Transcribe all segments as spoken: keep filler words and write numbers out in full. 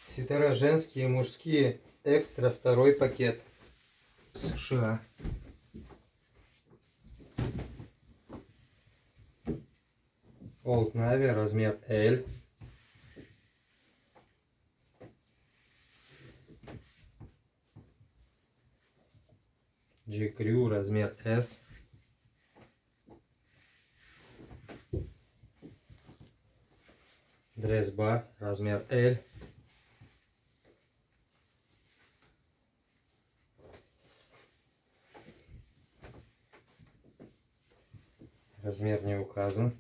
Свитера женские и мужские. Экстра второй пакет. США. Old Navy, размер L. J. Crew, размер S. Dress Bar, размер L. Размер не указан.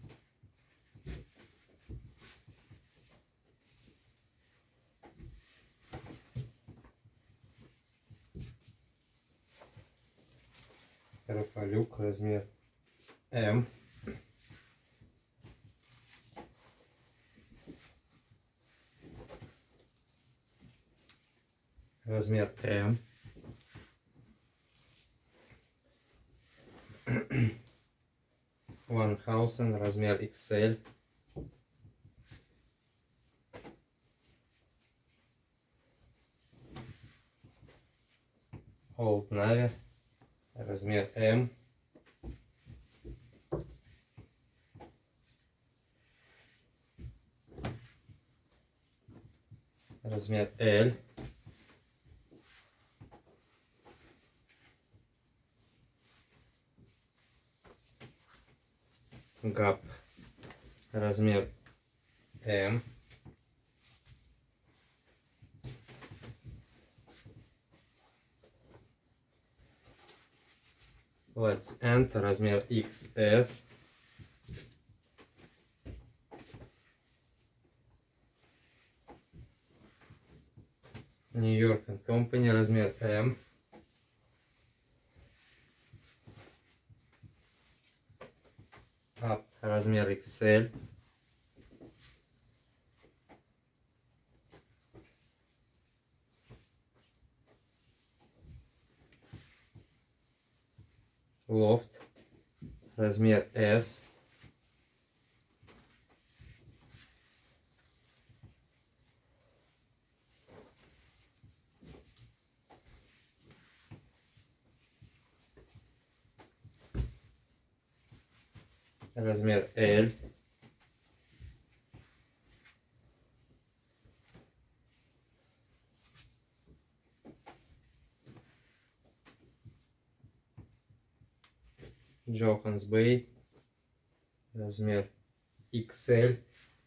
Рафалюк, размер М. Размер М. Ванхаусен, размер икс эль. Old Navy, размер М. Размер L. Гап, размер М. Let's End, размер икс эс. New York энд Company, размер М. Up, размер икс эль. Loft, размер S. Размер L. Johans Bay, размер икс эль.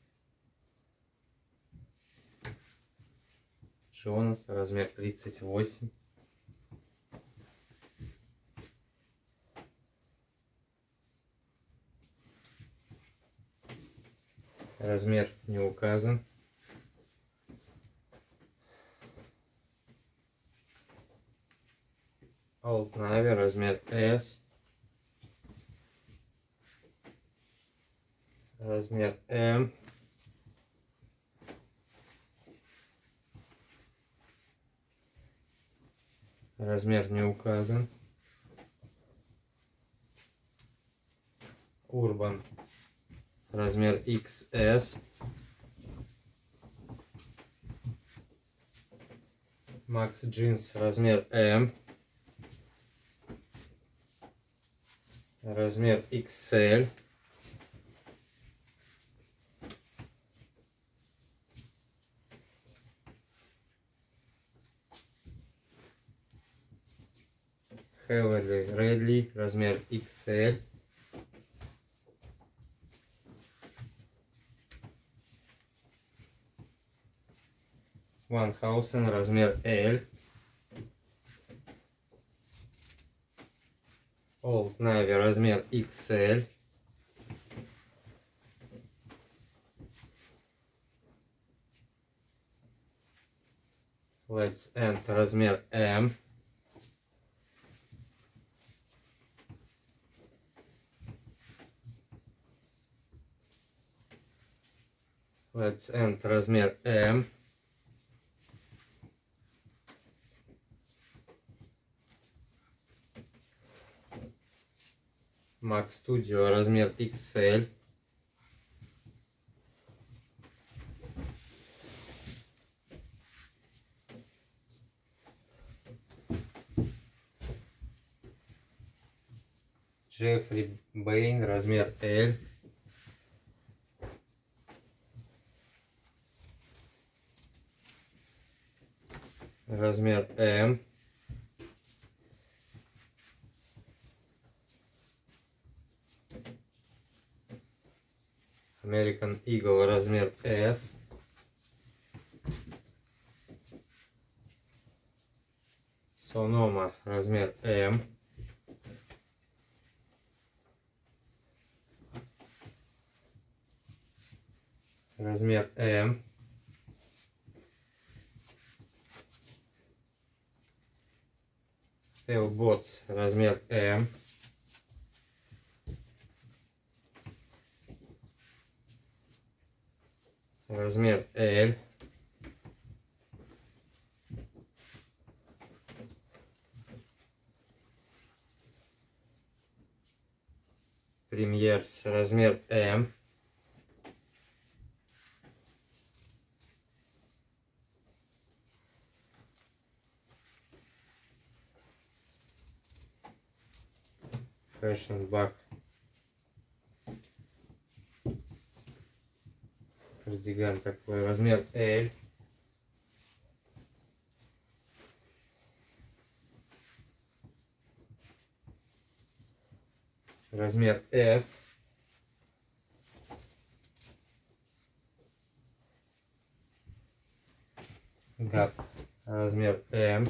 Джонас, размер тридцать восемь. Размер не указан. Old Navy, размер S. Размер М. Размер не указан. Urban, размер икс эс. Max Jeans, размер М. Размер икс эль. Хелли Редли, размер икс эль. Ванхаусен, размер L. Old Navy, размер икс эль. Let's End, размер М. Let's End, размер М. Max Studio, размер икс эль. Джеффри Бэйн, размер L. Размер M. American Eagle, размер S. Sonoma, размер M. Размер M. Tailbots, размер M. Размер L. Премьерс, размер M. Фэшнбак. Кардиган такой, размер L. Размер S. Гап, размер M.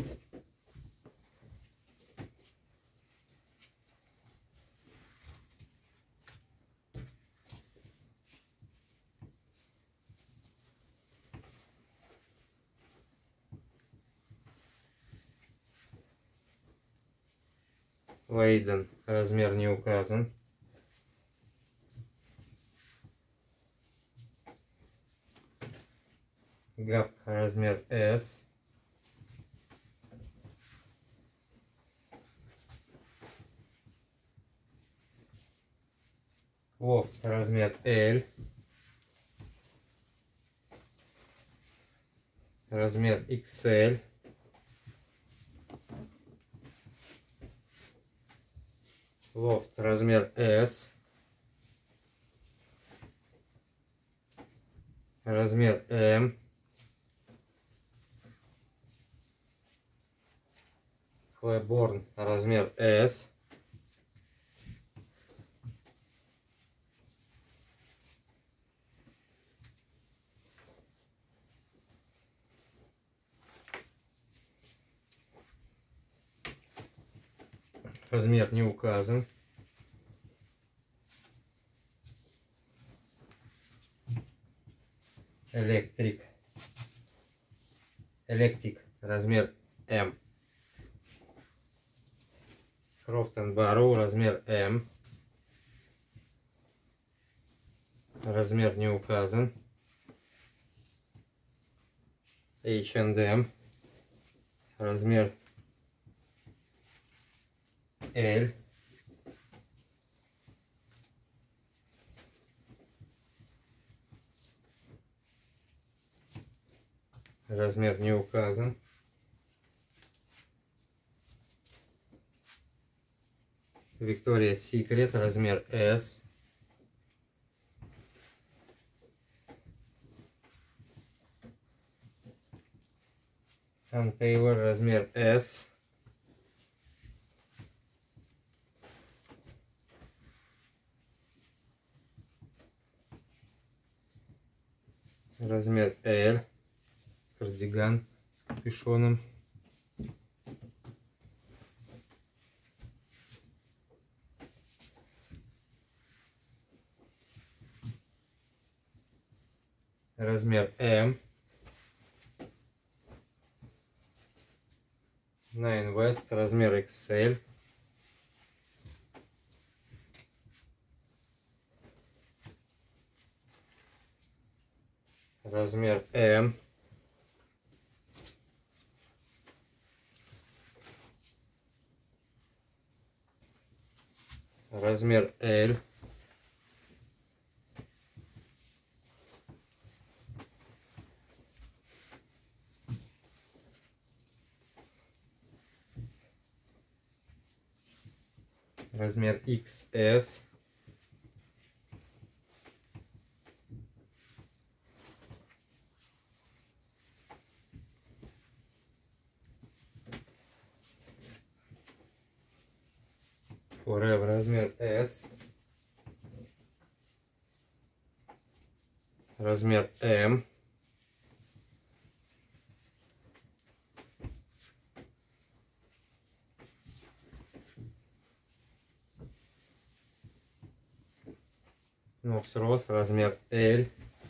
Лейден, размер не указан. Гап, размер S. Лофт, размер L. Размер икс эль. Лофт, размер S. Размер M. Клэборн, размер S. Размер не указан. Электрик. Электрик, размер M. Крофт энд Барроу, размер M. Размер не указан. эйч энд эм. Размер L. Размер не указан. Victoria's Secret, размер S. Ann Taylor, размер S. Размер L. Кардиган с капюшоном. Размер M. Nine West, размер икс эль. Размер M. Размер L. размер икс эс. Forever размер эс. Размер эм. Нокс Рост размер эль.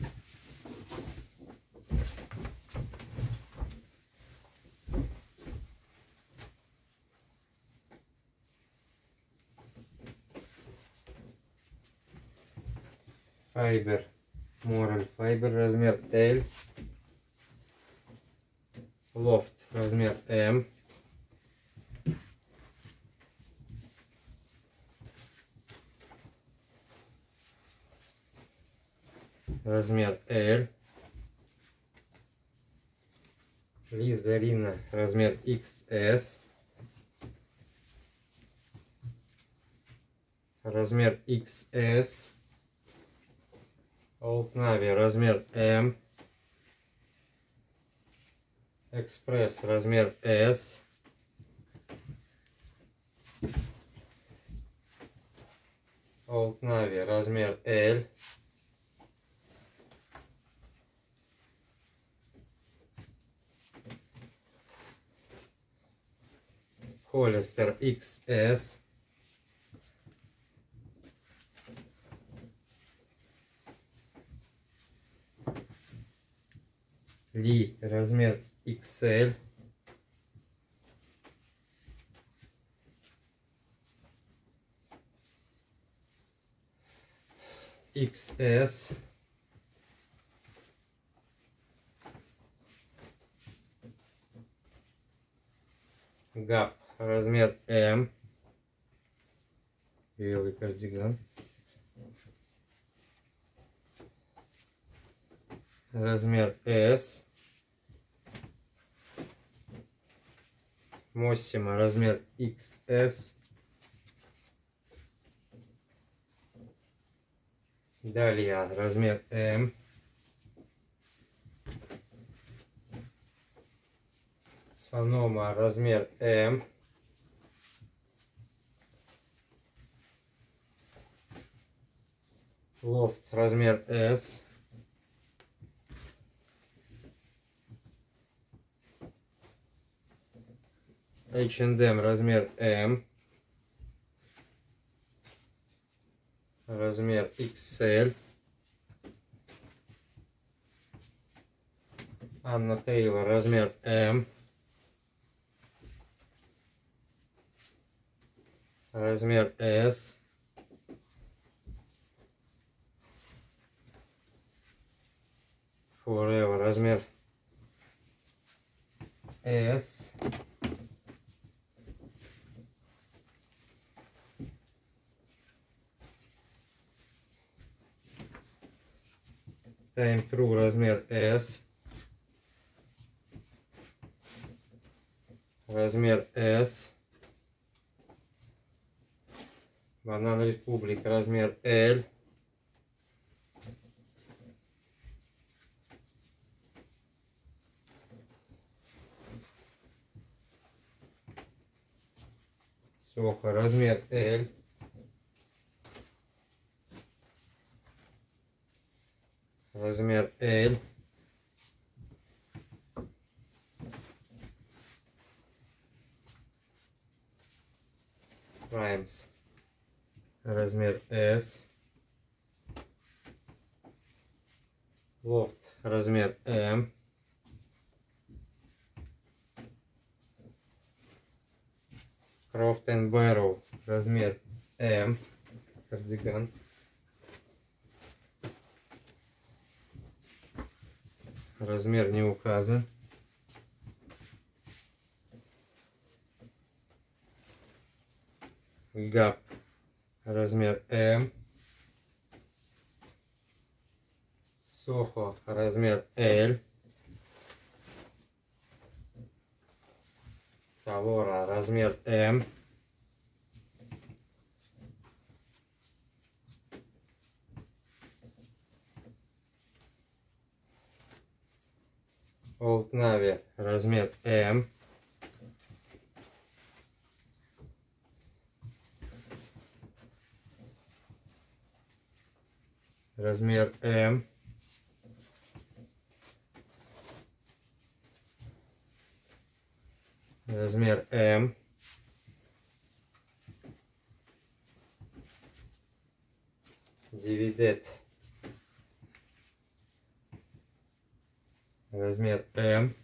Файбер Мораль Файбер размер эль. Лофт размер эм. Размер эль. Лизарина размер икс эс. Размер икс эс. Олд Нави размер эм. Экспресс размер эс. Олд Нави размер эль. Холлистер икс эс. Ли размер икс эль. икс эс. Гап размер эм. Белый кардиган. Размер эс. Моссимо размер икс эс. Далее размер эм. Санома размер эм. Лофт размер эс. эйч энд эм размер эм. Размер икс эль. Анна Тейлор размер эм. Размер эс. Forever размер эс. Time Crew размер эс. Размер эс. Банан Республик размер эль. Сохо размер эль. Размер эль. Праймс размер эс. Лофт размер эм. Крофт энд Бэрроу размер эм. Кардиган. Размер не указан. Гап размер эм. Сохо размер эль. Талора размер эм. Old Navy размер М. Размер М. Размер М. Divided. Размер М.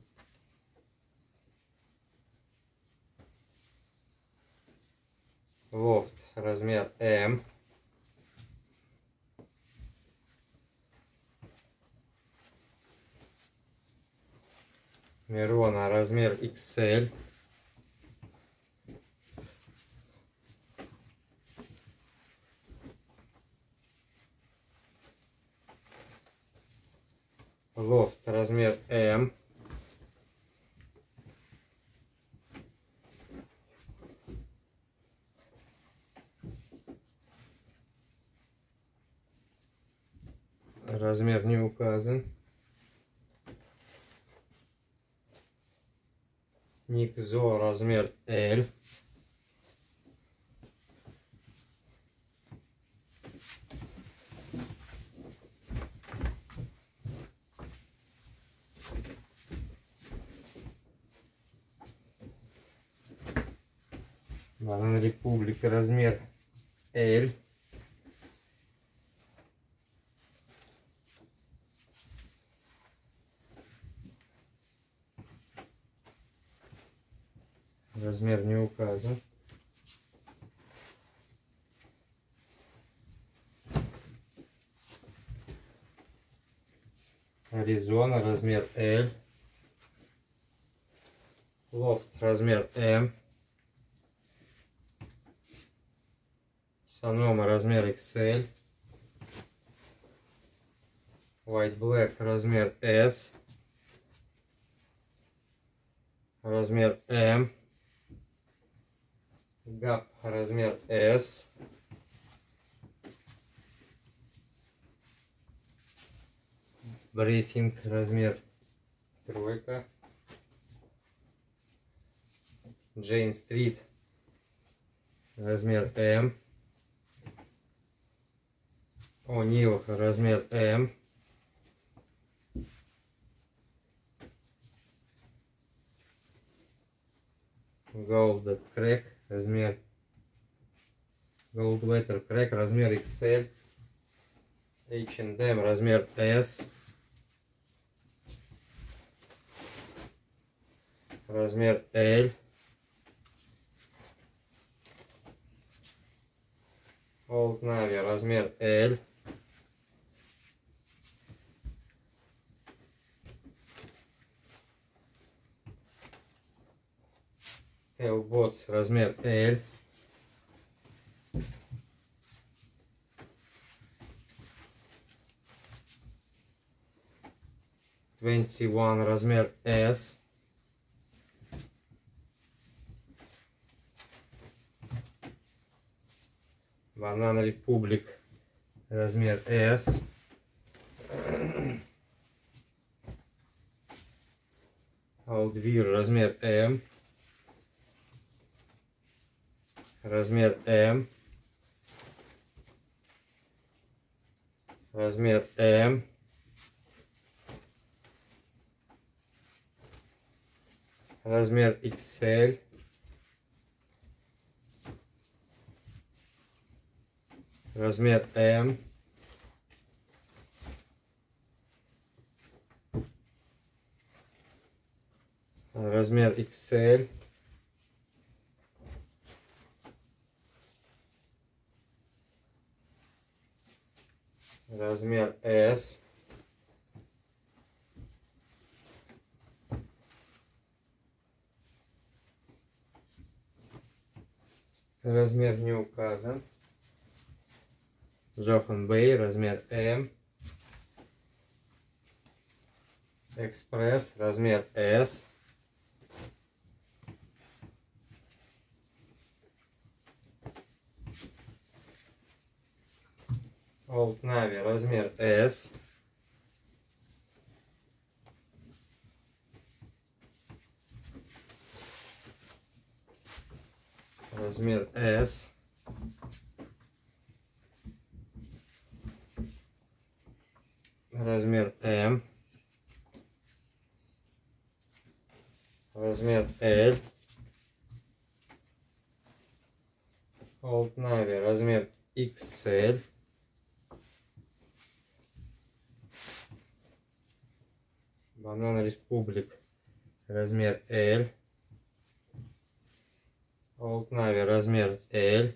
Лофт размер М. Мирона размер икс эль. Лофт размер М. Размер не указан. Никзо размер L. Банан Република размер L. Размер не указан. Аризона размер L. Лофт размер М. Санома размер икс эль. White Black размер S. Размер М. Гап размер S. Брифинг размер тройка. Джейн Стрит размер М. О'Нил размер М. Gold Crack размер Goldwater Crack размер икс эль. эйч энд эм размер S. Размер L. Old Navy размер L. Tailbots размер L. двадцать один размер S. Банан Републик размер S. Outwear размер М. Размер М. Размер М. Размер икс эль. Размер М. Размер икс эль. Размер S. Размер не указан. Jochen Bay размер М. Экспресс размер S. Old Navy размер S. размер S. Размер M. Размер L. Old Navy размер икс эль. Banana Republic размер L. Old Navy размер L.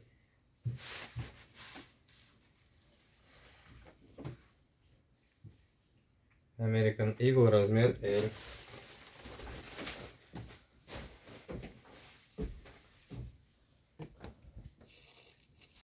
American Eagle размер L.